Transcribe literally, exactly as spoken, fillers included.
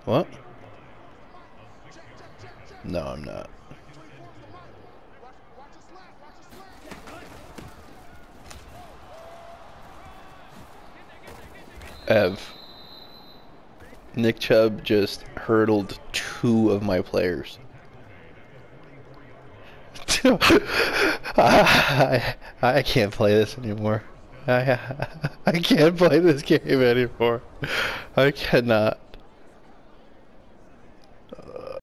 What? No, I'm not. Ev. Nick Chubb just hurdled two of my players. I, I can't play this anymore. I, I can't play this game anymore. I cannot.